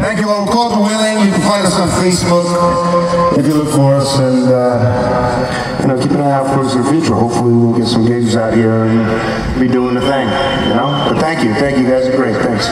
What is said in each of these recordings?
Thank you all. Call to Willing. You can find us on Facebook if you look for us, and keep an eye out for us in the future. Hopefully, we'll get some gigs out here and be doing the thing. But thank you guys are great. Thanks.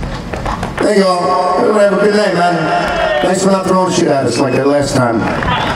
There you go. Everybody have a good night, man. Thanks for not throwing shit at us like that last time.